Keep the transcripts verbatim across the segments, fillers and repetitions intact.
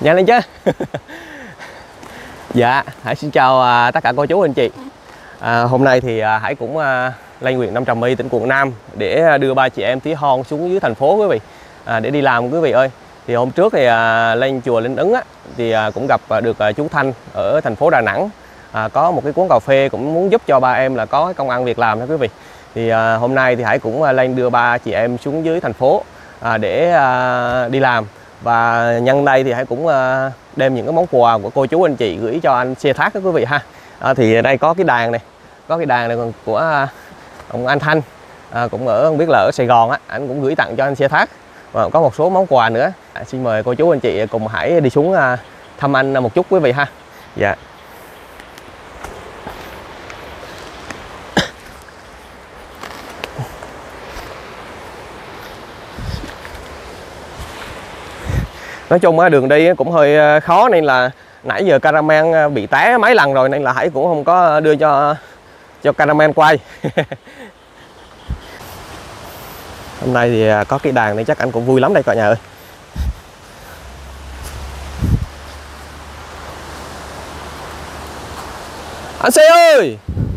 Nhanh lên chứ. Dạ, Hải xin chào à, tất cả cô chú anh chị. à, Hôm nay thì à, Hải cũng à, lên huyện Nam Trà My, tỉnh Quảng Nam để đưa ba chị em tí hon xuống dưới thành phố quý vị, à, để đi làm quý vị ơi. Thì hôm trước thì à, lên chùa Linh Ứng á, thì à, cũng gặp à, được à, chú Thanh ở thành phố Đà Nẵng, à, có một cái quán cà phê, cũng muốn giúp cho ba em là có cái công ăn việc làm đó quý vị. Thì à, hôm nay thì Hải cũng à, lên đưa ba chị em xuống dưới thành phố à, để à, đi làm. Và nhân đây thì Hải cũng đem những cái món quà của cô chú anh chị gửi cho anh xe thác đó quý vị ha. À, thì đây có cái đàn này, có cái đàn này còn của ông anh Thanh, à, cũng ở không biết là ở Sài Gòn á, anh cũng gửi tặng cho anh xe thác. Và có một số món quà nữa. À, xin mời cô chú anh chị cùng Hải đi xuống thăm anh một chút quý vị ha. Dạ. Nói chung á, đường đi cũng hơi khó nên là nãy giờ cameraman bị té mấy lần rồi nên là Hải cũng không có đưa cho cho cameraman quay. Hôm nay thì có cái đàn này chắc anh cũng vui lắm đây cả nhà ơi. Anh xe ơi.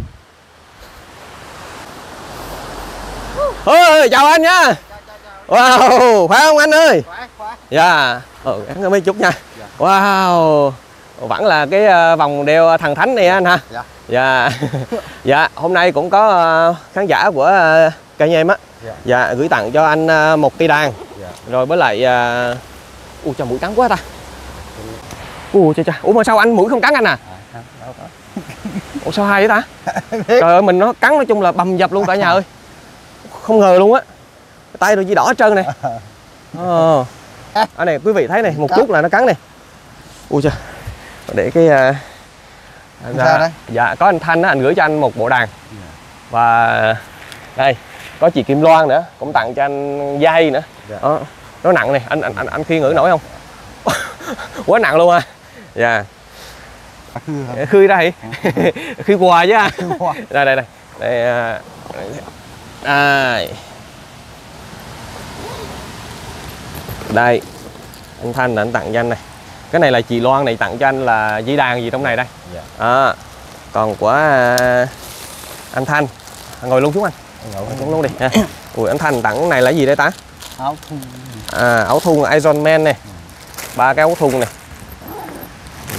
Ôi, chào anh nha. Wow, khỏe không anh ơi? Khỏe, khỏe. Dạ, ờ, gắn mấy chút nha. Dạ. Wow, vẫn là cái vòng đeo thần thánh này anh ha. Dạ. Dạ. Dạ, hôm nay cũng có khán giả của kênh em á. Dạ. Dạ, gửi tặng cho anh một cây đàn. Dạ. Rồi với lại ui trời, mũi cắn quá ta. Ui trời trời, ủa mà sao anh mũi không cắn anh à? À đâu có. Ủa sao hay vậy ta? Trời ơi, mình nó cắn nói chung là bầm dập luôn cả nhà ơi. Không ngờ luôn á. Tay rồi chỉ đỏ hết trơn này. Ờ. Ở này quý vị thấy này, một chút là nó cắn này. Ui trời. Để cái uh, ra, đấy? Dạ, có anh Thanh á, anh gửi cho anh một bộ đàn. Và đây, có chị Kim Loan nữa, cũng tặng cho anh dây nữa. Đó. Nó nặng này, anh anh anh, anh khiêng ngữ nổi không? Quá nặng luôn à. Dạ. Khư ra hả? Khư quà chứ. Đây đây đây. Đây. Đây. Đây, anh Thanh là anh tặng cho anh này. Cái này là chị Loan này tặng cho anh là dây đàn gì trong này đây. Dạ. À, còn của uh, anh Thanh, ngồi luôn xuống anh. Ngồi xuống luôn đi. Ha. Ui, anh Thanh tặng cái này là gì đây ta? Áo thun. À, áo thun Iron Man này. Ba cái áo thun này. Ừ.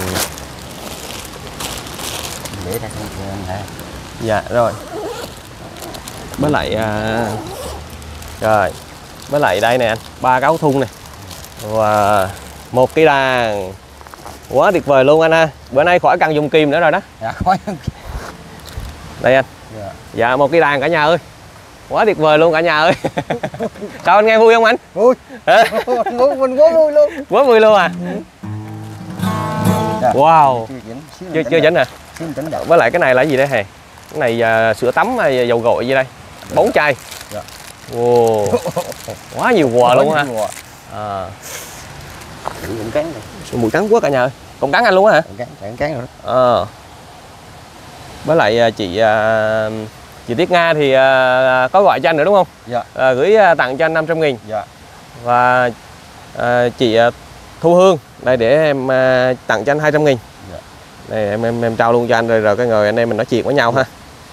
Để đây này. Dạ rồi. Với lại uh, rồi. Với lại đây nè anh, ba cái áo thun này. Và một cái đàn. Quá tuyệt vời luôn anh ha. Bữa nay khỏi cần dùng kìm nữa rồi đó. Dạ khỏi. Đây anh. Dạ. Dạ, một cái đàn cả nhà ơi. Quá tuyệt vời luôn cả nhà ơi. Sao anh nghe vui không anh? Vui. Mình quá vui luôn. Quá vui luôn à. Dạ. Wow. Chưa chưa dính à? à? Với lại cái này là cái gì đây hề? Cái này uh, sữa tắm hay dầu gội gì đây? Bốn chai. Dạ. Wow. Quá nhiều quà luôn ha. À. Mũi cắn này. Mũi cắn quá cả nhà ơi. Còn cắn anh luôn á hả? Cắn, cắn, cắn rồi đó. Ờ. Với lại chị chị Tiết Nga thì có gọi cho anh nữa đúng không? Dạ. À, gửi tặng cho anh năm trăm nghìn. Dạ. Và à, chị Thu Hương đây để em tặng cho anh hai trăm nghìn. Dạ. Đây em em em trao luôn cho anh rồi rồi cái người anh em mình nói chuyện với nhau ha.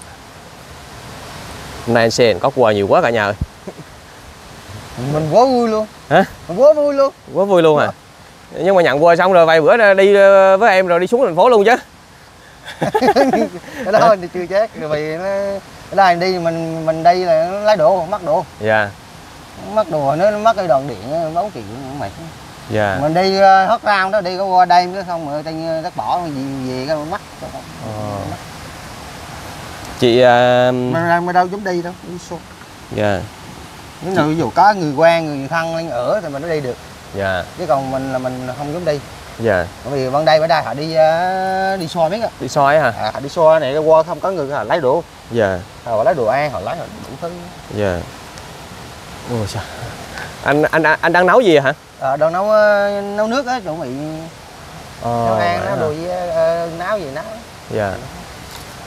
Hôm nay anh xe có quà nhiều quá cả nhà ơi. Mình quá vui luôn. Hả? Mình quá vui luôn. Quá vui luôn à. Nhưng mà nhận quà xong rồi vài bữa đi với em rồi đi xuống thành phố luôn chứ. Cái đó thì chưa chết, rồi vì nó cái này đi mình mình đi là nó lấy đồ, mắc đồ. Dạ. Mắc đồ nó mắc cái đoạn điện bốn triệu mệt. Dạ. Mình đi hot round đó, đi có qua đêm nữa xong rồi tự nhiên tất bỏ gì gì cái mắc. Ờ. Chị uh... mình đâu dám đi đâu, đi xô. Dạ. Nếu nào ví dụ có người quen, người thân lên ở thì mình mới đi được. Dạ. Chứ còn mình là mình không dám đi. Dạ. Bởi vì bên đây bên đây họ đi uh, đi xoa biết á. Đi xoa hả? À, họ đi xoa này qua không có người họ lấy đồ. Dạ. Họ lấy đồ ăn, họ lấy họ đủ thứ. Dạ. Ôi sao? Anh anh anh đang nấu gì hả? Ờ, đang nấu uh, nấu nước á, chuẩn bị ờ, nấu ăn, nấu đồ gì uh, nấu gì nấu. Dạ.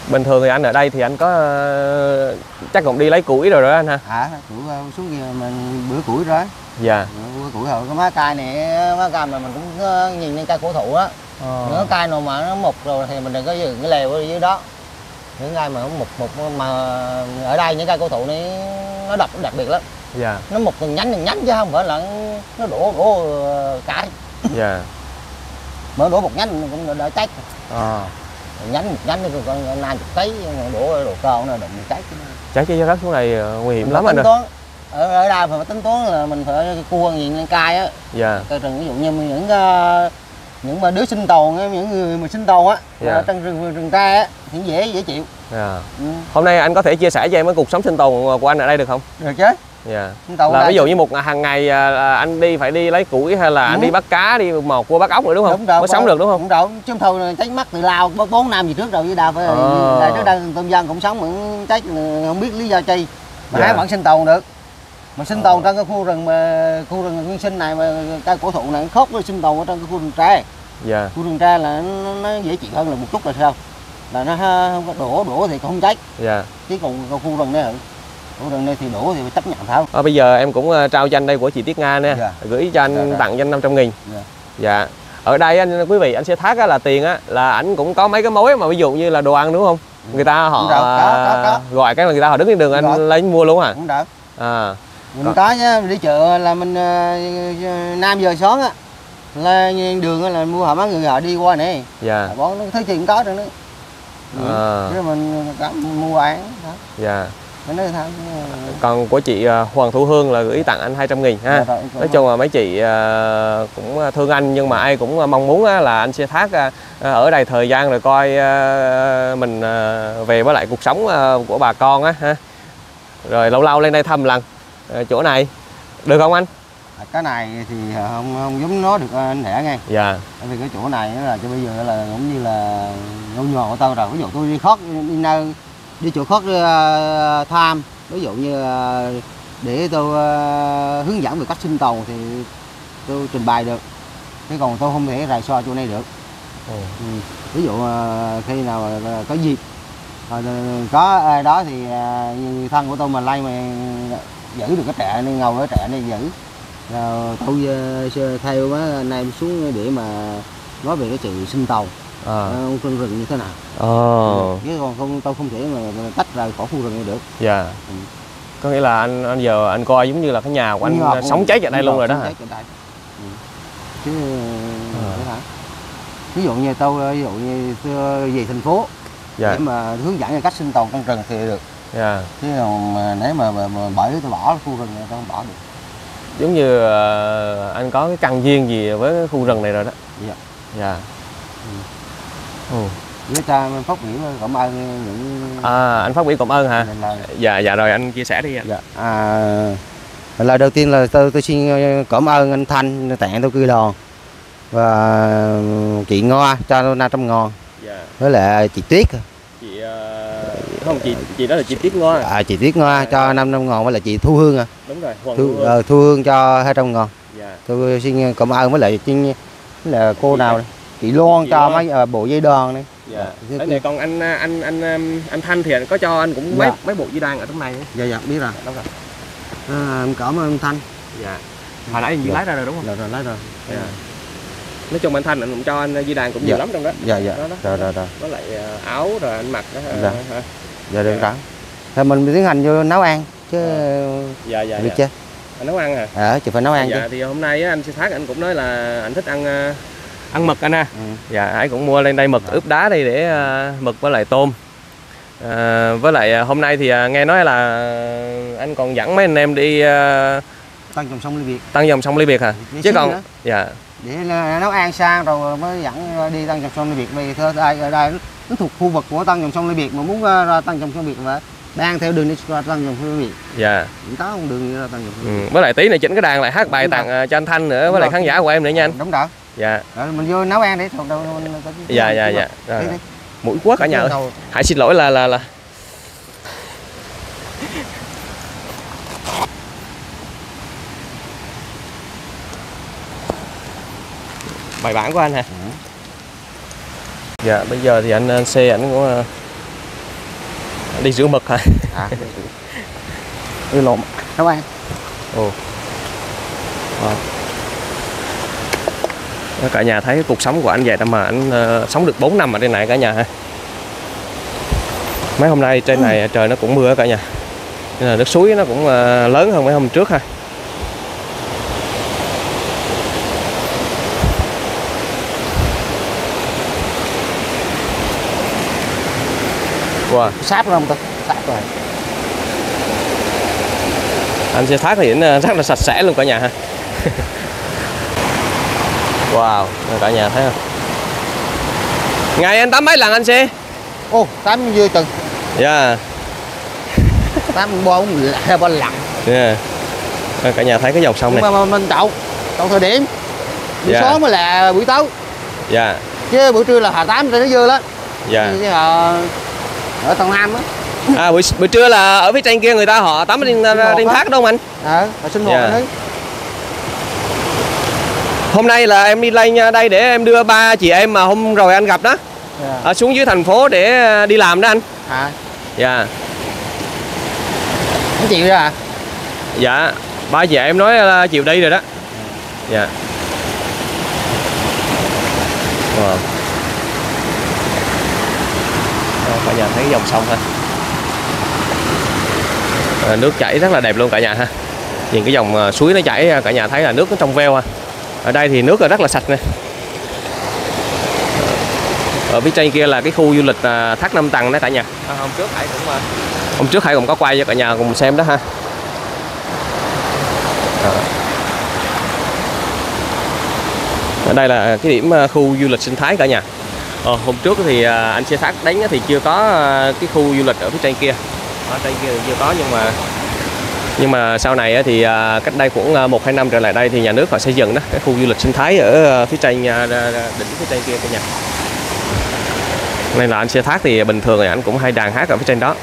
Bình thường thì anh ở đây thì anh có uh, chắc cũng đi lấy củi rồi đó anh ha? À, củi xuống kia mình bữa củi rồi. Dạ. Bữa củi rồi, cái má cây này, má cây mà mình cũng nhìn lên cây cổ thụ á. Ờ. Những cây nào mà nó mục rồi thì mình đừng có dừng cái lèo ở dưới đó. Những cây mà nó mục mục mà ở đây những cây cổ thụ này nó độc đặc biệt lắm. Dạ. Nó mục từng nhánh từng nhánh chứ không phải là nó đổ đổ cả. Dạ. Mới đổ một nhánh cũng đã cháy. À. Nhánh một nhánh nó còn năm chục ký đổ đổ cao nó đụng cháy. Cháy cái đất xuống này nguy hiểm lắm anh ơi. Ở ở đây phải tính toán là mình phải cua gì lên cai á. Dạ. Cây rừng ví dụ như những uh, những mà đứa sinh tồn, những người mà sinh tồn á, dạ. Trong rừng rừng tre á thì dễ dễ chịu. Dạ. Ừ. Hôm nay anh có thể chia sẻ cho em cái cuộc sống sinh tồn của anh ở đây được không? Được chứ. Dạ. Là ví dụ như một hàng ngày anh đi phải đi lấy củi hay là ừ. anh đi bắt cá, đi mò cua bắt ốc nữa đúng không? Đúng rồi, mới sống được đúng không? Đúng rồi, chứ thôi cháy mất từ lao bốn năm gì trước rồi với đào phải à. Trước đây công dân cũng sống vẫn cháy không biết lý do chi mà dạ. Vẫn sinh tồn được. Mà sinh tồn à. Trong cái khu rừng mà khu rừng nguyên sinh này mà cây cổ thụ này khóc với sinh tồn ở trong cái khu rừng tre. Dạ. Khu rừng tre là nó, nó dễ chịu hơn là một chút là sao? Là nó không có đổ đổ thì cũng không cháy. Dạ. Chứ còn khu rừng này khu rừng này thì đổ thì phải chấp nhận thôi. À, bây giờ em cũng trao cho anh đây của chị Tiết Nga nè, dạ. Gửi cho anh dạ, dạ. Tặng cho anh năm trăm nghìn. Dạ. Dạ. Ở đây anh quý vị anh sẽ thác á, là tiền á là ảnh cũng có mấy cái mối mà ví dụ như là đồ ăn đúng không? Ừ. Người ta họ có, có, có. Gọi cái là người ta họ đứng trên đường anh rồi. Lấy mua luôn hả? Cũng được. À. Mình có nhá, đi chợ là mình năm giờ sáng á là đường là mua họ mấy người họ đi qua này. Dạ. Bọn nó thấy chuyện có rồi nữa. À. Chứ mình mua ăn đó. Dạ. Nói còn của chị Hoàng Thu Hương là gửi tặng anh hai trăm nghìn ha. Dạ, nói chung là mấy chị cũng thương anh nhưng mà ai cũng mong muốn là anh sẽ thác ở đây thời gian rồi coi mình về với lại cuộc sống của bà con á ha. Rồi lâu lâu lên đây thăm lần chỗ này được không anh? Cái này thì không không giống nó được anh Thẻ nghe. Dạ. Tại vì cái chỗ này là cho bây giờ là cũng như là ngôi nhà của tôi rồi. Ví dụ tôi đi khót đi nơi đi chỗ khót uh, tham, ví dụ như uh, để tôi uh, hướng dẫn về cách sinh tồn thì tôi trình bày được. Thế còn tôi không thể rài so chỗ này được. Ừ. Ừ. Ví dụ uh, khi nào uh, có dịp uh, có ai đó thì uh, như thân của tôi mà lay mà giữ được cái trẻ này, ngầu cái trẻ này giữ. Rồi tôi uh, theo mấy anh em xuống để mà nói về cái sự sinh tồn. À. Uh, rừng rừng như thế nào? Ờ. Chứ còn không tôi không thể mà tách ra khỏi khu rừng này được. Dạ. Ừ. Có nghĩa là anh anh giờ anh coi giống như là cái nhà của anh Ngọt, sống chết ở đây luôn rồi đó hả? Ừ. Chứ à. Ví dụ như tôi ví dụ như về thành phố dạ. Để mà hướng dẫn cách sinh tồn trong rừng thì được. Dạ. Chứ còn mà nếu mà, mà, mà bởi tôi bỏ khu rừng này tôi không bỏ được. Giống như uh, anh có cái căn duyên gì với cái khu rừng này rồi đó. Dạ. Dạ. Ừ. Ừ. Với cha Phát Biểu cảm ơn những à, anh Phát Biểu cảm ơn hả? Là... Dạ dạ rồi anh chia sẻ đi ạ. Dạ. À, lời đầu tiên là tôi tôi xin cảm ơn anh Thanh tặng tôi cưa đòn và chị Ngoa cho tôi năm trăm ngàn. Dạ. Với lại chị Tuyết. Chị uh... không chị chị đó là chị Tuyết Ngoa. À chị Tuyết Ngoa à, cho năm trăm ngàn với lại chị Thu Hương à. Đúng rồi. Thu, Thu Hương. Uh, Thu Hương cho hai trăm ngàn. Dạ. Tôi xin cảm ơn với lại chị là cô chị nào này? Chị Loan chị cho Loan. Mấy uh, bộ dây đòn này. Dạ. Đấy này còn anh anh anh anh Thanh thì anh có cho anh cũng dạ. mấy mấy bộ dây đàn ở trong này. Dạ dạ biết rồi. Đúng rồi. À, em cảm ơn anh Thanh. Dạ. Hồi nãy anh dạ. lái ra rồi đúng không? Rồi rồi lái rồi. Dạ. Nói chung anh Thanh anh cũng cho anh dây đàn cũng nhiều dạ. lắm trong đó. Dạ dạ. Đó, đó. Rồi rồi rồi. Với lại áo rồi anh mặc đó. Dạ. Dạ được rồi. Thì mình tiến hành vô nấu ăn chứ. Dạ dạ. Được dạ. Chưa? Anh nấu ăn hả? Ờ, chỉ phải nấu ăn dạ, chứ. Dạ thì hôm nay anh Sĩ Thác anh cũng nói là anh thích ăn ăn mực anh ha. Ừ. Dạ ấy cũng mua lên đây mực dạ. ướp đá đi để uh, mực với lại tôm. Uh, với lại uh, hôm nay thì uh, nghe nói là anh còn dẫn mấy anh em đi uh, tăng dòng sông Ly Biệt. Tăng dòng sông Ly Biệt hả? Để chứ còn nữa. Dạ. Để nấu ăn sang rồi mới dẫn đi tăng dòng sông Ly Biệt. Vì thưa đây ở đây nó thuộc khu vực của tăng dòng sông Ly Biệt mà muốn ra tăng dòng sông Ly Biệt mà đang theo đường đi ra tăng dòng sông Ly Biệt. Dạ. Chỉ có con đường ra tăng dòng sông Ly Biệt. Ừ. Với lại tí này chỉnh cái đàn lại hát bài tặng uh, cho anh Thanh nữa. Đúng với rồi. Lại khán giả của em nữa nha anh. Đúng rồi. Dạ. Rồi mình vô nấu ăn để đâu đâu. Dạ dạ dạ. Rồi. Mũi quá cả nhà ơi. Hãy xin lỗi là là là. Bài bản của anh hả? Ừ. Dạ bây giờ thì anh C ảnh cũng Đi rửa mực hả? À, đi lộn nấu ăn. Ồ. Wow. Cả nhà thấy cuộc sống của anh vậy mà anh uh, sống được bốn năm ở trên này cả nhà ha. Mấy hôm nay trên này trời nó cũng mưa cả nhà, nên là nước suối nó cũng uh, lớn hơn mấy hôm trước ha. Wow. Sáp không ta? Sáp rồi. Anh sẽ phát hiện rất là sạch sẽ luôn cả nhà ha. Wow, cả nhà thấy không? Ngày anh tắm mấy lần anh xe? Ô, tắm vừa chừng. Dạ. Tắm bốn ba lần. Yeah. Cả nhà thấy cái dòng sông này. Mà, mà mình chậu, chậu thời điểm. Buổi Yeah. sáng mới là buổi tối. Dạ. Yeah. Chứ buổi trưa là hà tám nó dơ lắm. Dạ. Chứ họ ở tầng Nam á. À buổi, buổi trưa là ở phía trên kia người ta họ tắm trên trên thác đúng không anh? Ờ, họ sinh hoạt Yeah. đấy. Hôm nay là em đi lên đây để em đưa ba chị em mà hôm rồi anh gặp đó. Yeah. Ở xuống dưới thành phố để đi làm đó anh. À. Dạ. Không chịu ra à? Dạ. Ba chị em nói là chịu đi rồi đó. Dạ. Wow. Cả nhà thấy dòng sông ha. À, nước chảy rất là đẹp luôn cả nhà ha. Nhìn cái dòng suối nó chảy cả nhà thấy là nước nó trong veo ha. Ở đây thì nước là rất là sạch nè. Ở phía trên kia là cái khu du lịch thác Năm Tầng đó cả nhà. À, hôm trước Hải cũng hôm trước Hải cũng có quay cho cả nhà cùng xem đó ha. À. Ở đây là cái điểm khu du lịch sinh thái cả nhà. Ờ, hôm trước thì anh xe Thác đánh thì chưa có cái khu du lịch ở phía trên kia. Ở trên kia chưa có, nhưng mà nhưng mà sau này thì cách đây khoảng một hai năm trở lại đây thì nhà nước họ xây dựng đó cái khu du lịch sinh thái ở phía trên đỉnh phía trên kia cả nhà. Nên là anh xe Thác thì bình thường thì anh cũng hay đàn hát ở phía trên đó.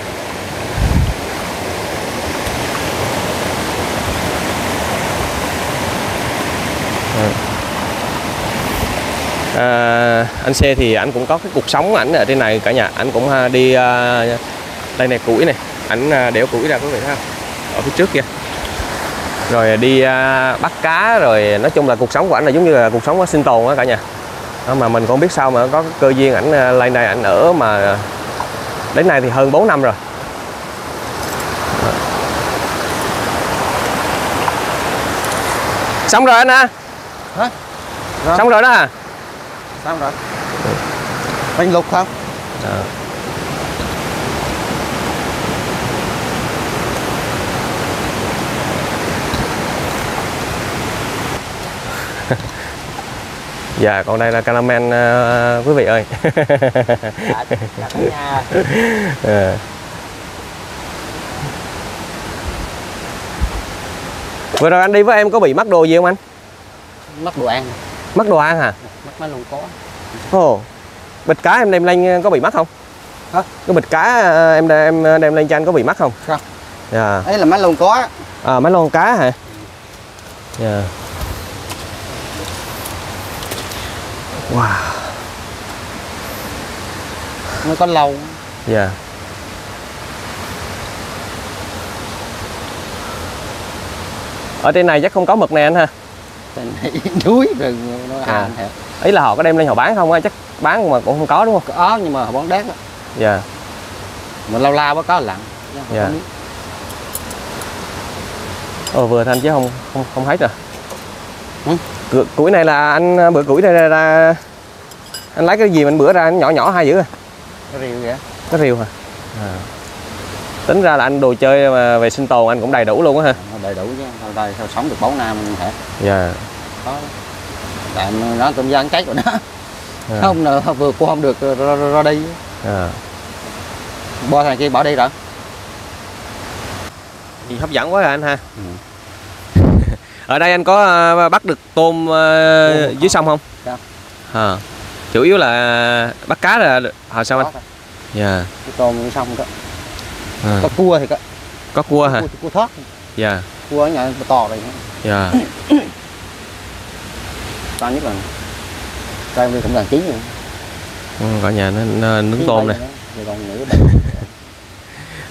À, anh xe thì anh cũng có cái cuộc sống ảnh ở trên này cả nhà. Anh cũng đi uh, đây này củi này, ảnh đẽo củi ra quý vị thấy không, ở phía trước kia, rồi đi uh, bắt cá, rồi nói chung là cuộc sống của ảnh là giống như là cuộc sống sinh tồn đó cả nhà. Đó, mà mình cũng biết sao mà có cơ duyên ảnh lên đây ảnh ở mà đến nay thì hơn bốn năm rồi. Đó. Xong rồi anh ha. Hả? Rồi. Xong rồi đó à? Xong rồi. Bánh lục không? À. Dạ, còn đây là caramel uh, quý vị ơi. Dạ, dạ, nhà. À. Vừa rồi anh đi với em có bị mất đồ gì không anh? Mất đồ ăn. Mất đồ ăn hả? Mất mấy luôn có. Ồ, oh, bịch cá em đem lên có bị mất không? Hả? Cái bịch cá em đem đem lên cho anh có bị mất không? Không. Dạ. Đấy là mấy luôn có. À, mấy lon cá hả? Dạ. Wow. Nó có lâu. Dạ. Ở trên này chắc không có mực này anh ha? Trên này núi rừng nó à. à. Ý là họ có đem lên họ bán không á? Chắc bán mà cũng không có đúng không? Có nhưng mà họ bán đắt á. Dạ. Mà lâu la mới có lặn. Dạ. Ồ, vừa thanh chứ không không không thấy rồi. Ừ? Củi này là anh bữa củi này ra, ra anh lấy cái gì mình bữa ra nhỏ nhỏ hay dữ à? Cái rìu vậy? Cái rìu hả? À. Tính ra là anh đồ chơi mà về sinh tồn anh cũng đầy đủ luôn á ha. Đầy đủ chứ, ở đây sao sống được bốn năm hả? Dạ. Có. Tại nó cũng gian chết rồi đó. À. Không nào vừa qua không được ra, ra, ra đi. À. Bo thằng kia bỏ đi rồi. Gì hấp dẫn quá rồi anh ha. Ừ. Ở đây anh có uh, bắt được tôm uh, ừ, dưới sông không? Sao? À. Chủ yếu là bắt cá là à, sao anh? Dạ. Cái tôm dưới sông đó. À. Có cua thì có. Có cua hả? Cua, cua thoát. Dạ. Cua ở nhà to rồi. Dạ. To nhất là cây cũng là chín rồi. Ừ, cả nhà nó, nó nướng tôm này. Còn nữa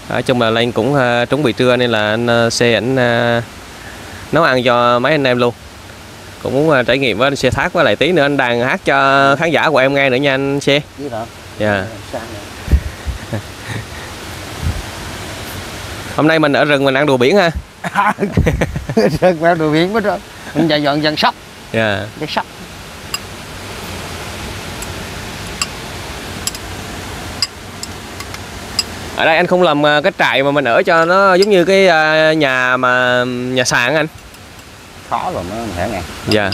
Nói chung là lên cũng uh, chuẩn bị trưa nên là anh uh, xe ảnh uh, nấu ăn cho mấy anh em luôn. Cũng muốn uh, trải nghiệm với anh xe Thác, với lại tí nữa anh đàn hát cho khán giả của em nghe nữa nha anh xe. Dạ. Hôm nay mình ở rừng mình ăn đồ biển ha. Rừng ăn đồ biển mất rồi. Mình dọn dọn dần sóc. Dạ. Cái sóc. Ở đây anh không làm cái trại mà mình ở cho nó giống như cái nhà mà nhà sàn anh. Khó rồi nó hẻ ngàn. Dạ.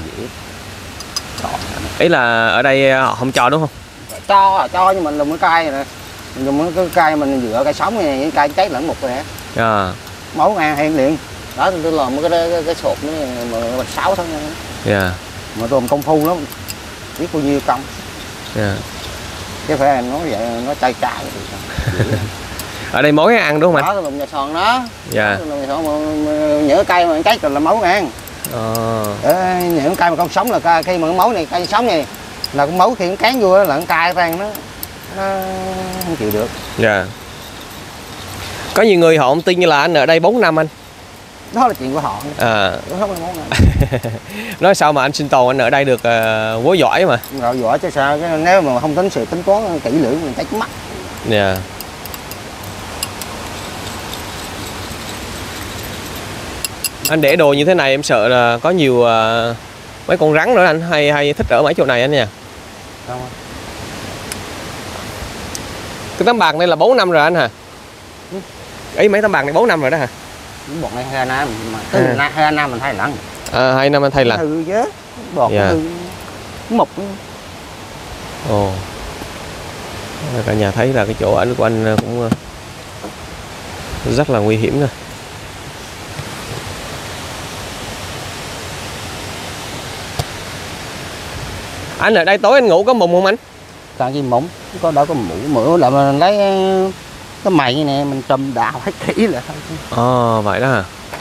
Ý là ở đây họ không cho đúng không? Cho, cho nhưng mình dùng cái cây này, mình dùng cái cây mình dựa cây sống này, cái cây cháy lẫn một rồi hả? Dạ. Máu ngang hiện liền. Đó tôi làm cái cái, cái sột nó mà sáu tháng. Dạ. Mà tôi làm công phu lắm, biết bao nhiêu công. Dạ. Chứ phải nói vậy nó chai chai thì sao? Ở đây mối ăn đúng không anh? Đó, tôi làm nhà sòn đó. Dạ. Tôi làm nhà sòn mà nhỡ cây mà cháy rồi là máu ngang. Ờ. Để những cây mà con sống là cây, cây mà máu này cây sống này là con máu khi nó cán vô là con cay tan nó nó không chịu được. Dạ. Có nhiều người họ không tin như là anh ở đây bốn năm anh. Đó là chuyện của họ. À. Đó là món này. Nói sao mà anh sinh tồn anh ở đây được uh, quá giỏi mà. Rồi giỏi chứ sao, cái nếu mà không tính sự tính toán kỹ lưỡng mình thấy mắt. Dạ. Anh để đồ như thế này em sợ là có nhiều uh, mấy con rắn nữa anh, hay hay thích ở mấy chỗ này anh nha. Không. Cái tấm bạc này là bốn năm rồi anh hả? Ừ. Ấy mấy tấm bạc này bốn năm rồi đó hả? Bọt này hai năm mà từ à. hai năm mình thay lần. À, hai năm anh thay lần. Hư chứ. Bọt dạ. hư. Mục. Ồ. Cả nhà thấy là cái chỗ ảnh của anh cũng rất là nguy hiểm rồi. Anh ở đây tối anh ngủ có mùng không anh? Còn gì mụn, có đâu có mũ mỡ là mình lấy cái mày nè mình trùm đào hết kỹ là thôi. Ồ, vậy đó hả?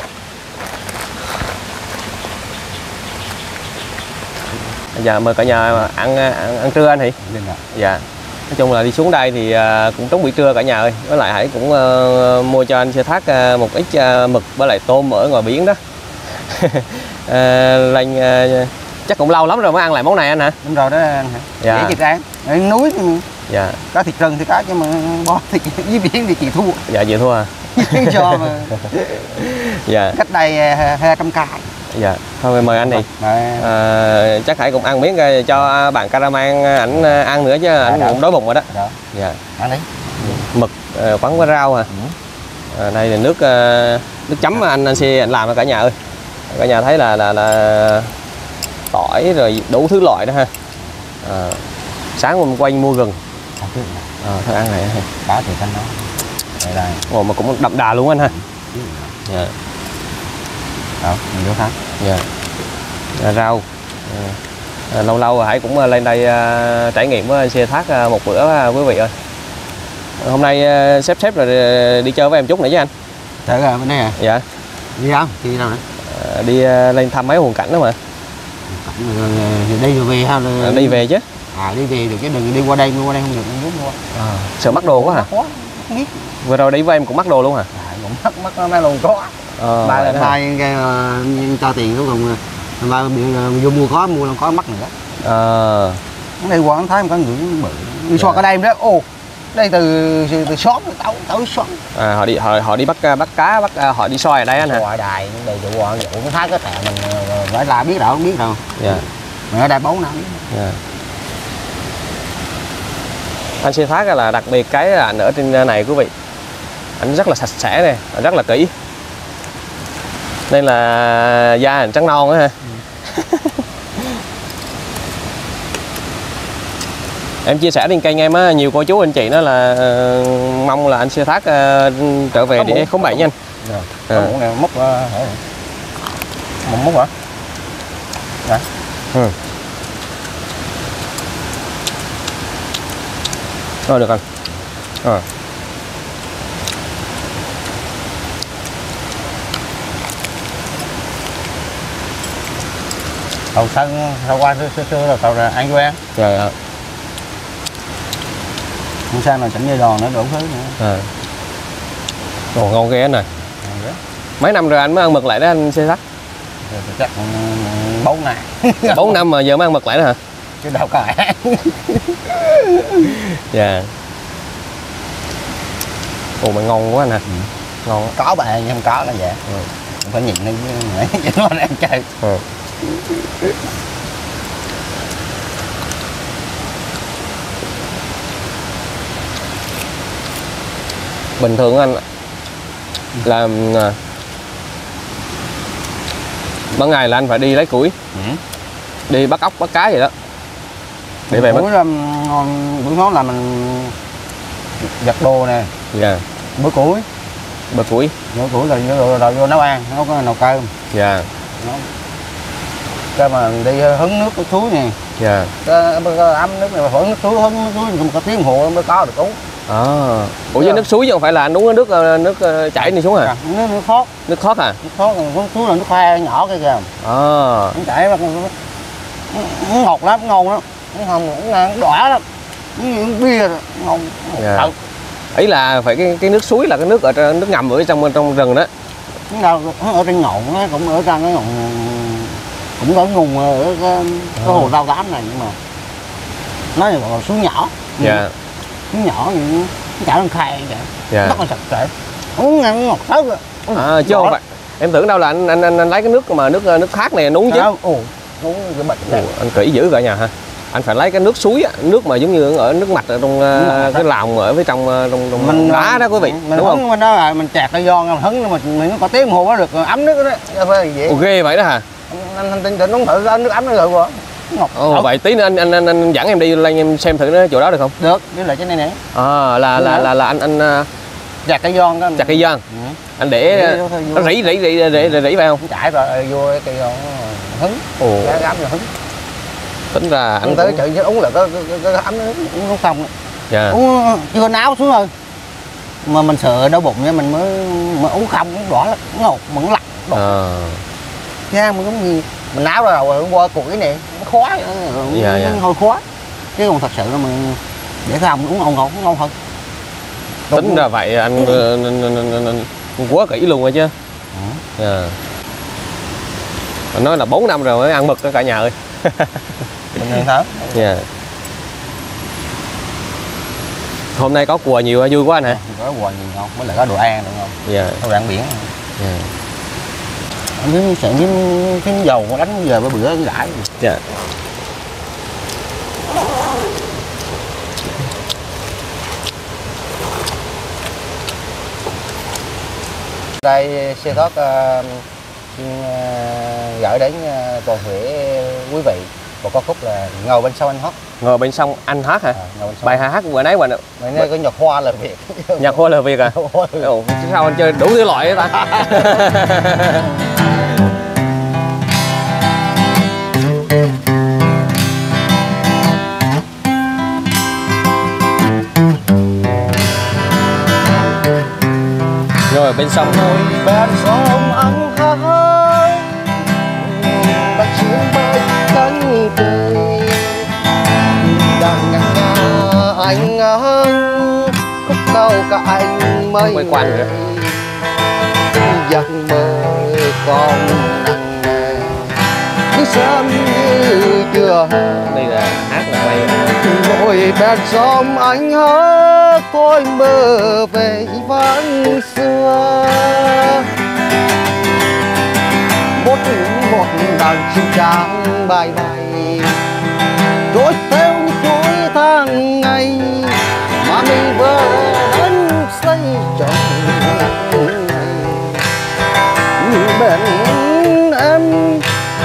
Bây giờ mời cả nhà ăn ăn, ăn trưa anh Thị. Dạ. Nói chung là đi xuống đây thì cũng trống buổi trưa cả nhà ơi. Với lại Hải cũng uh, mua cho anh xe Thác uh, một ít uh, mực với lại tôm ở ngoài biển đó. uh, lên uh, chắc cũng lâu lắm rồi mới ăn lại món này anh hả? Đúng rồi đó anh hả? Dạ. Dễ thịt ăn. Ở núi dạ. Có thịt rừng thì có chứ mà bò thịt dưới biển thì chị thua. Dạ chị thua à? Cho mà. Dạ. Cách đây hai trăm cây. Dạ. Thôi mời anh đi. À, chắc Hải cũng ăn miếng cho bạn Caraman ảnh ăn nữa chứ ảnh cũng đói bụng rồi đó. Đó. Dạ. Ăn đi. Mực quắn với rau hả? Ừ. À, đây là nước nước chấm anh anh xe anh làm cho cả nhà ơi. Cả nhà thấy là là là tỏi rồi đủ thứ loại đó ha. À, sáng hôm quanh mua gừng. À, thôi ăn này ha. Đó thì anh nói. Đây đây. Ồ mà cũng đậm đà luôn anh ha. Dạ. Đó, mình nước hả? Dạ. À, rau. À, lâu lâu Hải cũng lên đây à, trải nghiệm với xe Thác à, một bữa à, quý vị ơi. Hôm nay à, xếp xếp rồi đi chơi với em chút nữa chứ anh. Tới rồi bên đây à? Dạ. Đi đâu? Đi đâu nữa? À, đi à, lên thăm mấy hoàn cảnh đó mà. Đi rồi về ha? À, đi về chứ. À đi về được chứ đừng đi qua đây, qua đây không được, không biết mua. À, sợ mắc đồ quá hả? Quá, không biết. Vừa rồi đi với em cũng mắc đồ luôn hả? À, cũng mắc mắc nó luôn có. Ờ, ba lần hai cái uh, cho tiền cuối cùng ba vô mua có mua làm có mắc nữa. Ờ. À. Đây qua thấy em có người bự. Đi xoa ở đây đó. Ô. Đây từ từ xóm tao tới xóm. À họ đi họ họ đi bắt bắt cá, bắt họ đi soi ở đây anh hả? Soi đài đầy đủ qua vụ cũng thấy cái thẻ mình phải là biết đâu không biết đâu. Dạ. Mình ở đây bốn năm. Dạ. Anh xe Thác là đặc biệt cái là anh ở trên này quý vị, anh rất là sạch sẽ này, rất là kỹ, nên là da anh trắng non đó ha. Ừ. Em chia sẻ trên kênh em á, nhiều cô chú anh chị nó là uh, mong là anh xe Thác uh, trở về để khống bệnh nha anh. Dạ. À. Này múc uh, múc hả? Dạ. Ừ. Rồi được anh. À. Tàu sân sau qua xưa xưa là tàu là ăn quen. Dạ. Dạ. Không sao mà chỉnh dây đòn nữa đủ thứ nữa. À. Ồ, ngon ghê anh này. Mấy năm rồi anh mới ăn mực lại đó anh xe sắt? Chắc bốn năm. Bốn năm mà giờ mới ăn mực lại đó hả? Chứ đâu có hả? Dạ. Ồ mà ngon quá anh hả? Ừ. Ngon. Có bà nhưng không có là vậy. Ừ. Phải nhìn nó chứ nó ăn chơi. Ừ. Bình thường anh làm ban ngày là anh phải đi lấy củi, ừ. đi bắt ốc bắt cá gì đó để về buổi buổi sáng là mình giặt đồ nè, dạ, bữa củi bữa củi bữa củi là vô, rồi vô nấu ăn, nấu có nồi cơm, dạ, cái mà đi hứng nước cái suối nè, dạ, cái ấm nước này mà hứng nước suối hứng nước suối một cái tiếng hồ mới có được uống. À, ủa với nước suối chứ không phải là anh uống nước nước chảy đi xuống à? Nước nước khót. Nước khót à? Nước khót, nước suối là nước khoa nhỏ cái kìa. À. Nó chảy mà nó ngọt lắm, ngon lắm. Nó không nó đỏ lắm. Nó bia ngon. Yeah. Ý là phải cái cái nước suối là cái nước ở trong, nước ngầm ở trong trong rừng đó. Nó đâu ở trên ngọn nó cũng ở trong cái ngọn cũng có nguồn ở cái, cái hồ Rau Tám này nhưng mà nó là gọi suối nhỏ. Dạ. Yeah. Suối nhỏ thì nó chả nó khai vậy. Yeah. Rất là sạch sẽ. Uống nghe nó ngọt thớt rồi. À chứ không phải. Em tưởng đâu là anh anh anh, anh lấy cái nước mà nước nước khác này anh uống chứ. Ồ, uống cái bệnh này. Anh kỹ dữ cả nhà ha. Anh phải lấy cái nước suối á, nước mà giống như ở nước mạch ở trong uh, cái lòng ở phía trong trong, trong mình, đá đó quý vị, mình đúng không? Mình đó là mình chặt cái giòn mình hứng mình mình nó có tiếng hồ nó được ấm nước đó. Ồ, ghê vậy đó hả? Anh anh tin uống thử nước ấm nó được rồi. Ngọt. Ồ, vậy tí nữa anh, anh anh anh dẫn em đi lên em xem thử nó chỗ đó được không? Được, đi lại trên này nè. À là là, là là anh anh chặt cái giòn đó. Chặt cây giòn. Ừ. Anh để nó rỉ rỉ rỉ rỉ rỉ rỉ phải không? Chảy rồi vô cái cây giòn hứng. Ồ. Cái ấm rồi hứng. Tính ra anh tới chợ uống là có cái ấm nó uống xong. Dạ. Uống chưa náo xuống rồi. Mà mình sợ đau bụng nha mình mới mà uống không uống đỏ lắm, ngọt mẫn lặt. À. Nha mình giống như mình náo ra rồi hôm qua củi này nó khóa, dạ, dạ. Hồi khóa. Chứ còn thật sự là mình để không uống ngon ngon ngon hơn. Tính đúng ra vậy anh quá kỹ luôn rồi chứ. Ừ. Yeah. Anh nói là bốn năm rồi mới ăn mực đó cả nhà ơi. Mình ăn thở. Yeah. Hôm nay có cua nhiều vui quá anh hả? Có cua nhiều ngon, mới lại có đồ ăn nữa không? Dạ. Đồ ăn biển. Dạ. Anh sợ những cái dầu mà đánh giờ bữa bữa lãi. Dạ. Đây xe thoát uh, uh, gửi đến uh, toàn thể quý vị một ca khúc là Ngồi Bên Sông Anh Hát. Ngồi Bên Sông Anh Hát hả? À, bài hát bữa nãy bạn bữa nay có nhạc hoa là Việt. Nhạc hoa là Việt à? Ồ, sao anh chơi đủ thứ loại vậy ta? Ngồi bên sông ngồi bên sông anh hát bác chim bay cánh cười đang ngân nga anh hát khúc câu cả anh mây quanh nữa giấc mơ còn nặng nề cứ sớm như chưa đây là hát là quay ngồi bên sông anh hát tôi mơ về vắng xưa một một đàn chim trắng bay bay trôi theo những chuỗi tháng ngày mà mình vừa đến xây trồng bên em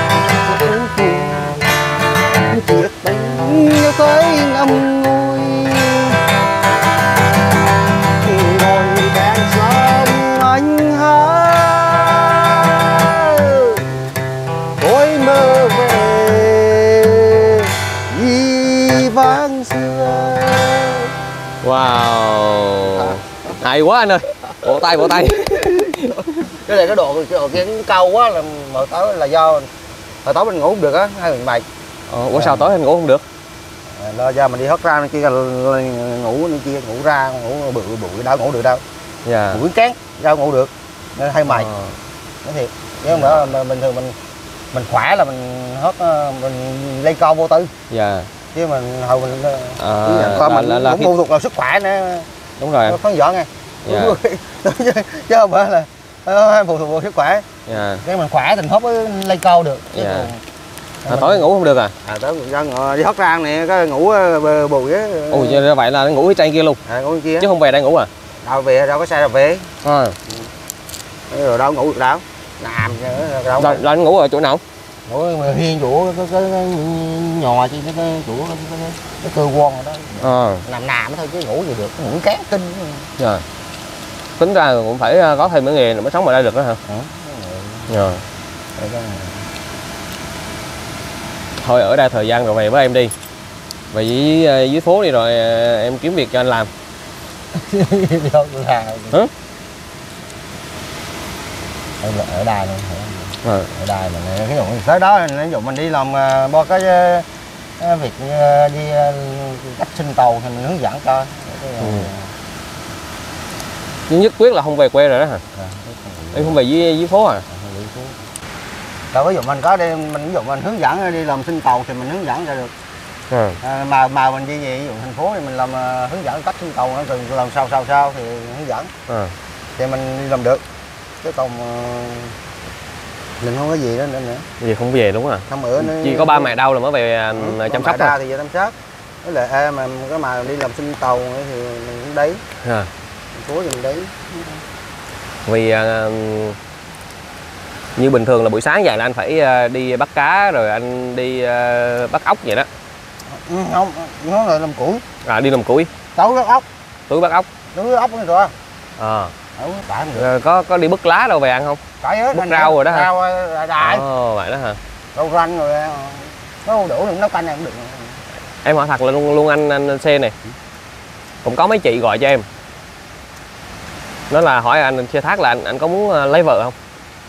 chiếc tình như thấy ngâm ngùi ngồi bên sông anh hát tôi mơ về đi vang xưa. Wow, hay quá anh ơi, vỗ tay vỗ tay. Cái này cái độ cái độ kia câu quá là mở tối là do hồi tối mình ngủ không được á hay mình mệt. Ờ, ủa sao tối anh ngủ không được? À, do mình đi hót ra kia là ngủ này kia ngủ ra ngủ bự bụi đâu ngủ được đâu. Dạ. Quyến cán rau ngủ được nên hay mày. Ờ. Nói thiệt. Chứ không nữa là bình thường mình mình khỏe là mình hết mình lấy con vô tư. Dạ. Chứ mình hồi mình à, con mình là, là cũng phụ thuộc vào sức khỏe nữa. Đúng rồi. Nó khán giả nghe. Dạ. chứ, chứ không phải là uh, phụ thuộc vào sức khỏe. Dạ. Cái mình khỏe thì hốt lấy câu được. Chứ dạ. còn, à, tối mình... ngủ không được à? À tối mình đi hót ra nè, cái ngủ bờ bù với. Ồ như vậy là ngủ ở trên kia luôn. À, ngủ kia. Chứ không về đây ngủ à? Đâu về đâu có xe đâu về. À. Ừ. Rồi đâu ngủ được đâu. Nằm đâu. Rồi, rồi anh ngủ ở chỗ nào? Ngủ hiên chỗ cái, cái, cái nhò chứ cái, cái chỗ cái, cái, cái cơ quan rồi đó. À. Nằm nằm thôi chứ ngủ gì được, ngủ cán kinh. Dạ. Tính ra cũng phải có thêm cái nghề mới sống ở đây được đó hả? Ừ. Dạ. Thôi ở đây thời gian rồi về với em đi. Về dưới, dưới phố đi rồi em kiếm việc cho anh làm. Hả? Ở đây luôn. À. Ở đây mình cái dụng tới đó ví dụ mình đi làm bo cái, cái việc đi cách sinh tàu thì mình hướng dẫn cho. Ừ. Nhưng nhất quyết là không về quê rồi đó hả? À, em không về dưới dưới phố à? Đâu ví dụ mình có đi mình ví dụ mình hướng dẫn đi làm sinh tàu thì mình hướng dẫn ra được. À. À, mà mà mình đi về ví dụ thành phố thì mình làm uh, hướng dẫn cách sinh tàu nó cần làm sao sao sao thì hướng dẫn. À. Thì mình đi làm được. Chứ còn uh, mình không có gì đó nữa nữa. Gì không về đúng à? Không ở nữa. Chỉ có ba mẹ đau là mới về ừ, chăm sóc thôi. Thì về chăm sóc. Với lại à, mà cái mà đi làm sinh tàu thì mình cũng đấy. À. Thành phố thì mình đấy. Vì uh, như bình thường là buổi sáng dậy là anh phải uh, đi bắt cá rồi anh đi uh, bắt ốc vậy đó. Ừ, không, nó là làm củi. À đi làm củi. Tối bắt ốc. Tối bắt ốc. Tối bắt ốc nữa rồi. À. Ừ, có có đi bứt lá đâu về ăn không? Có bứt rau rồi đó hả? Rau đại đại. Ồ, vậy đó hả? Rau ranh rồi nó đủ đừng nấu canh này cũng được. Em hỏi thật là luôn luôn anh anh xe này. Cũng có mấy chị gọi cho em. Nó là hỏi anh xe thác là anh anh có muốn lấy vợ không?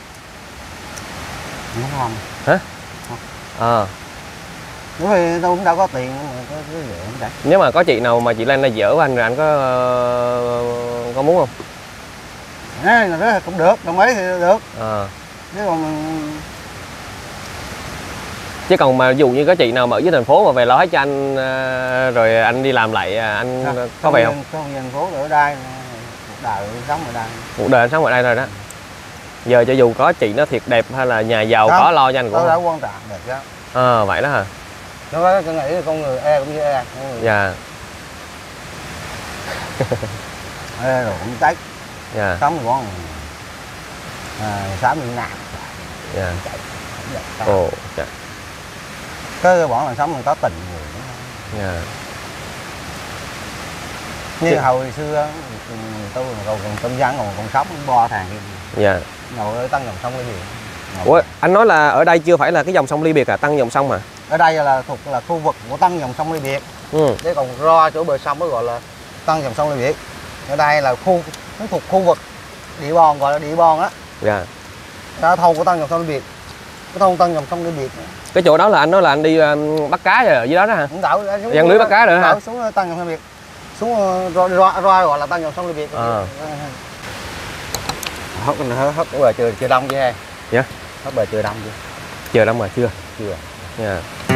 Không không. Hả? Không. À. Bởi vì tôi cũng đâu có tiền mà có cái gì không đấy. Nếu mà có chị nào mà chị lên đây dở với anh rồi anh có có muốn không? Đấy, là cũng được, đồng ý thì được. À. Chứ còn chứ còn mà dù như có chị nào mà ở dưới thành phố mà về lo hết cho anh rồi anh đi làm lại anh à, có về không? Không, thành phố ở đây cuộc đời sống ở đây. Cuộc đời anh sống ở đây rồi đó. Giờ cho dù có chị nó thiệt đẹp hay là nhà giàu không, có lo cho anh cũng không. Đó quan trọng đẹp đó. À vậy đó hả? Nó có cái nghĩ là con người e cũng như e. Dạ. E rồi cũng tách. Dạ. Sống thì con à, sáng đi nạp. Dạ. Ồ, dạ. Cái bọn là sống mình có tình người. Dạ. Như Chứ... hồi xưa tôi còn còn tâm dân còn còn sống bo thằng kia. Dạ. Ngồi ở tăng dòng sông Ly Biệt. Ủa, anh nói là ở đây chưa phải là cái dòng sông Ly Biệt à, tăng dòng sông à? Ở đây là thuộc là khu vực của tăng dòng sông Ly Biệt. Ừ. Chứ còn ra chỗ bờ sông mới gọi là tăng dòng sông Ly Biệt. Ở đây là khu nó thuộc khu vực địa bàn gọi là địa bàn á. Dạ. Đó thôn của tăng dòng sông Ly Biệt. Cái thôn tăng dòng sông Ly Biệt. Cái chỗ đó là anh nói là anh đi um, bắt cá rồi ở dưới đó đó hả? Không đậu, giăng lưới bắt cá nữa hả? Xuống tăng dòng sông Ly Biệt. Xuống ra, ra, ra gọi là tăng dòng sông Ly Biệt. À. Hốt hốt bờ chưa chưa đông chứ ha. Dạ. Hốt bờ chưa đông chưa? Chưa đông mà chưa. Chưa. Dạ.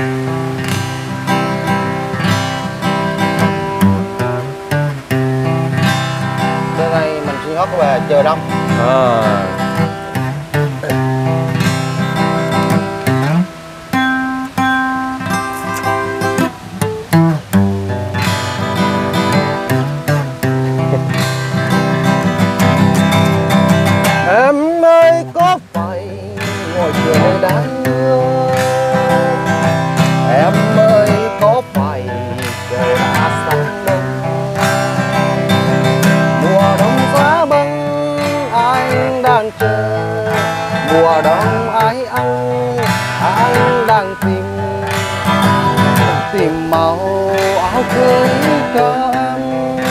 Tới đây mình sẽ hốt bờ chưa đông. À. Em ơi có phải ngồi chờ nơi đáng yêu, em ơi có phải trời đã sáng đông, mùa đông giá băng anh đang chờ, mùa đông ai ăn anh đang tìm, tìm màu áo cưới cho em.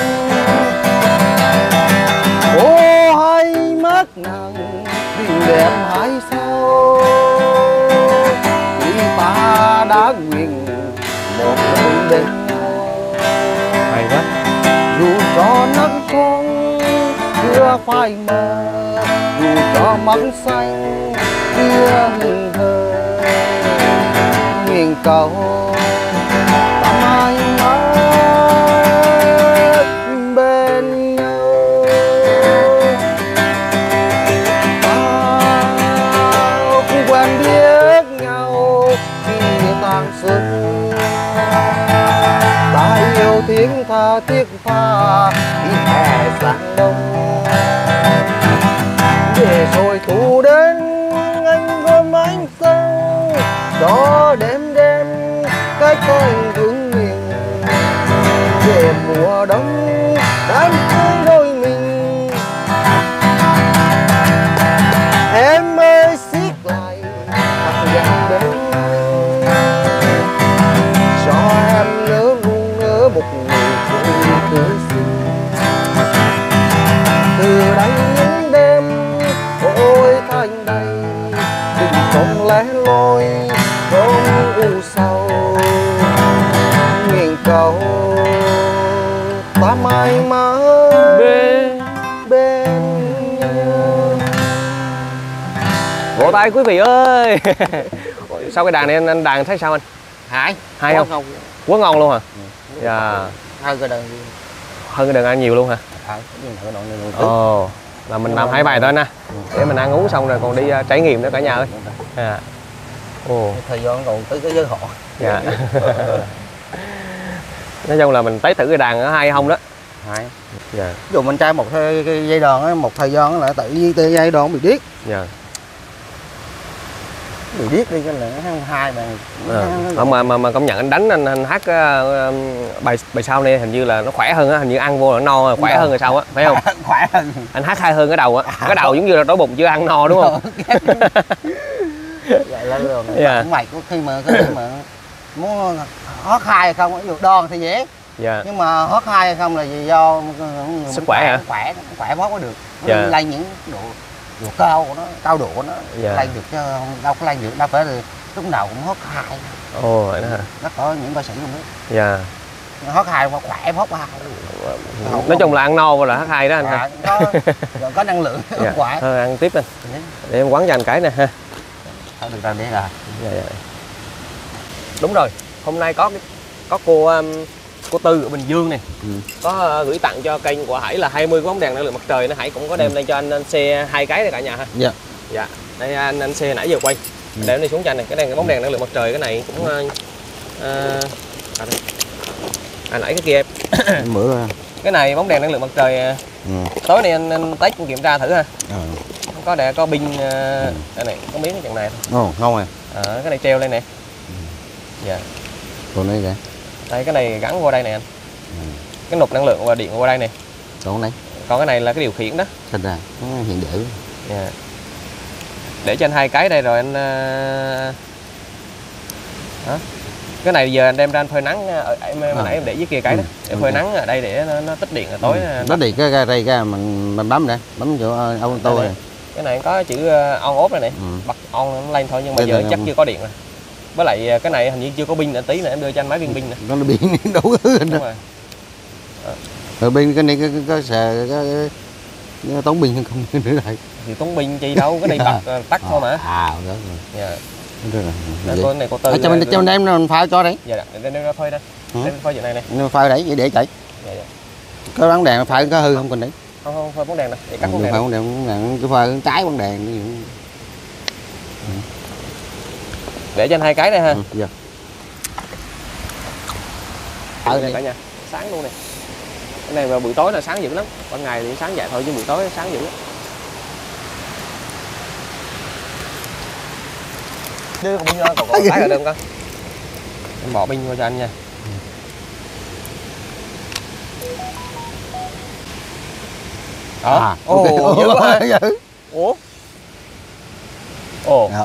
Ô hay mắt nàng tình đẹp hay sao, khi ta đã nguyện một đôi bên nhau. Hay quá. Dù cho nắng con chưa phai mờ, dù cho mắt xanh kia hừng hờ, nguyện cầu ta mãi mãi bên nhau. Tao cũng quen biết nhau khi tàn xuân, ta yêu tiếng tha thiết tha khi hè sang đông. Để rồi thu đến anh gom ánh sông, gió đêm đêm cái cơn vững miền. Về mùa đông đám cưới đôi mình, em ơi xiết lại thật gần bên, cho em nhớ luôn nhớ một người phụ nữ xinh. Từ đây những đêm ôi thanh đầy, tình không lẻ loi không u sầu, nguyện cầu ta mãi mãi bên bên nhau. Vỗ tay quý vị ơi. Sau cái đàn này anh, anh đàn thấy sao anh? Hay hay không? Ngon. Quá ngon luôn hả? Dạ. Yeah. Hơn cái đàn hơn cái đàn anh nhiều luôn hả? À, ồ, là mình làm hai bài thôi nè, để mình ăn uống xong rồi còn đi uh, trải nghiệm nữa cả nhà ơi. À. Ồ. Thời gian còn tới cái giới họ. Dạ. Nói chung là mình test thử cái đàn ở hai hông đó. Hai. Dạ. Ví dụ mình trai một thời, cái dây đòn á, một thời gian là tự nhiên từ dây đòn bị điếc. Dạ. Bị điếc đi cái là hai bạn. À. Không mà, mà mà công nhận anh đánh anh, anh hát uh, bài bài sau này hình như là nó khỏe hơn á, hình như ăn vô là nó no khỏe hơn rồi sau á, phải không? Khỏe hơn. Anh hát hay hơn cái đầu á. À, cái đầu giống như là đói bụng chưa ăn no đúng không? Vậy là rồi. Yeah. Mày có khi mà khi mà muốn hót hai không, ví dụ đòn thì dễ. Dạ. Nhưng mà hót hai không là vì do sức khỏe hả? Khỏe, khỏe hót có được. Nó dạ. Lên những độ độ cao của nó, cao độ của nó dạ. Lên được chứ đâu có lên được, đâu phải là lúc nào cũng hót hai. Ồ vậy đó hả? Nó có những ca sĩ không biết. Dạ. Hót hai mà khỏe hót hai. Nói chung là ăn no và là hát hai đó anh ha. Có có năng lượng dạ. Khỏe. Thôi ăn tiếp anh. Để em quán cho anh cái nè ha. Thôi được rồi, để là. Dạ, dạ. Đúng rồi, hôm nay có có cô um, cô Tư ở Bình Dương này, ừ. có uh, gửi tặng cho kênh của Hải là hai mươi cái bóng đèn năng lượng mặt trời, nó Hải cũng có đem ừ. lên cho anh, anh xe hai cái này cả nhà ha. Dạ. Dạ. Đây anh anh xe nãy giờ quay. Ừ. Để đi xuống cho anh này, cái đèn cái bóng đèn năng lượng mặt trời cái này cũng uh, uh, à, à nãy cái kia em. Bữa rồi. Cái này bóng đèn năng lượng mặt trời. Ừ. Tối nay anh, anh test kiểm tra thử ha. Ừ. Có đè có pin uh, ừ. Đây này, có miếng cái chừng này. Ồ, ngon rồi. À, cái này treo lên nè. Ừ. Dạ. Còn đây kìa. Đây cái này gắn qua đây nè anh. Ừ. Cái nút năng lượng và điện qua đây nè. Còn này. Còn cái này là cái điều khiển đó. Thật ra, nó hiện để. Dạ. Để cho anh hai cái đây rồi anh uh... đó. Cái này giờ anh đem ra anh phơi nắng ở em à. Nãy em để dưới kia cái ừ. đó. Để phơi nắng ở đây để nó, nó tích điện rồi tối. Ừ. Nó điện cái cái đây cái mình mình bấm đây, bấm chỗ auto này. Cái này có chữ on off này này, ừ. bật on nó lên thôi nhưng mà đây giờ chắc chưa có điện rồi. Với lại cái này hình như chưa có pin nữa, tí nữa em đưa cho anh máy viên pin nè. Nó là pin đủ thứ rồi. Rồi pin cái này cái có xài cái tốn pin không nữa đây. Thì tốn pin chi đâu, cái này bật tắt thôi mà. À đó rồi. Dạ. Đây, con này có Tư. Cho mình cho mình đem nó phao cho đấy. Dạ, để đem ra phơi đây. Đem phơi chỗ này này. Nó phơi đấy vậy để chạy. Dạ dạ. Có bóng đèn phơi có hư không cần đấy. Không không phơi bóng đèn này, để cắt bóng đèn. Bóng đèn bóng cái phơi trái bóng đèn ví dụ. Để cho anh hai cái đây ha. Ừ, dạ. Ở đây cả nhà, sáng luôn này. Cái này vào buổi tối là sáng dữ lắm. Ban ngày thì sáng dậy thôi chứ buổi tối sáng dữ lắm. Đưa con pin cho còn còn cái là được không con? Em bỏ pin vô cho anh nha. Đó. À, ồ, okay. dữ quá. Ủa? Ồ.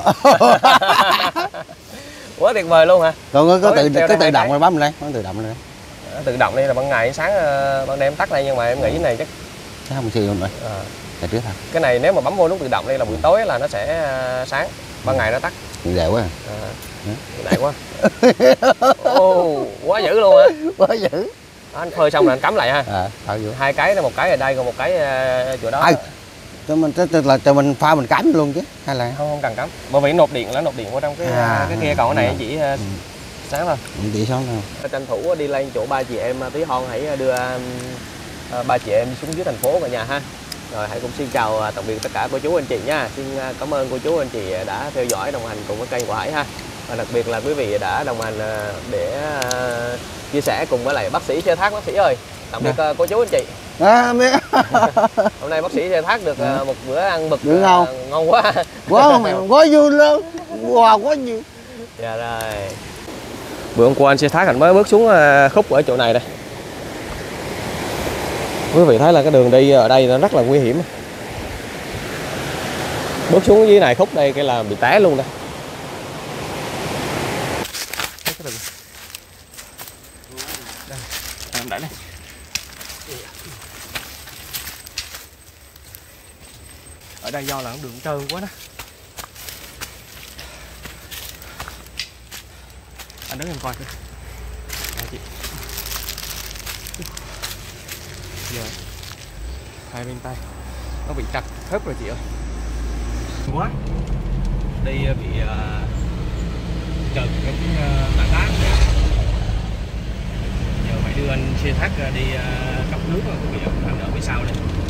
Quá tuyệt vời luôn hả? Còn có, có tự cái tự động rồi bấm lên, nó tự động lên. Tự động đây là ban ngày sáng ban đêm tắt đây nhưng mà em nghĩ cái này chắc chắc không xì luôn rồi. À. Tại trước thôi. Cái này nếu mà bấm vô nút tự động đây là buổi tối là nó sẽ sáng, ban ngày nó tắt. Dễ quá. À. Đại quá. Ồ, quá dữ luôn hả? Quá dữ. Đó, anh phơi xong rồi anh cắm lại ha. À, hai cái là một cái ở đây còn một cái uh, chỗ đó. À, cho mình tức là cho mình pha mình cắm luôn chứ hay là không không cần cắm, bởi vì nộp điện là nộp điện vào trong cái à, cái kia, còn cái này chỉ uh, ừ. sáng thôi. Chỉ sáng thôi. Tranh thủ đi lên chỗ ba chị em Tí Hon, hãy đưa uh, ba chị em xuống dưới thành phố cả nhà ha. Rồi hãy cũng xin chào tạm biệt tất cả cô chú anh chị nha. Xin cảm ơn cô chú anh chị đã theo dõi đồng hành cùng với kênh của Hải ha. Và đặc biệt là quý vị đã đồng hành để uh, chia sẻ cùng với lại bác sĩ Xe Thác. Bác sĩ ơi, tạm biệt à. cô chú anh chị. À, hôm nay bác sĩ Xe Thác được à. một bữa ăn mực được ngon, ngon quá. Quá mày quá vui luôn. Wow, quá nhiều. Dạ rồi. Bữa hôm qua anh Xe Thác anh mới bước xuống khúc ở chỗ này đây. Quý vị thấy là cái đường đi ở đây nó rất là nguy hiểm. Bước xuống dưới này khúc đây cái là bị té luôn đây. Đây, em đẩy đây. Ở đây do là đường trơn quá đó. Anh đứng em coi kìa. Đây chị. Giờ hai bên tay nó bị chặt khớp rồi chị ơi. Quá. Đi bị uh, trượt cái uh, tảng đá. Giờ phải đưa anh Xe Thác đi uh, cấp nước rồi, quý vị anh ở phía sau đây.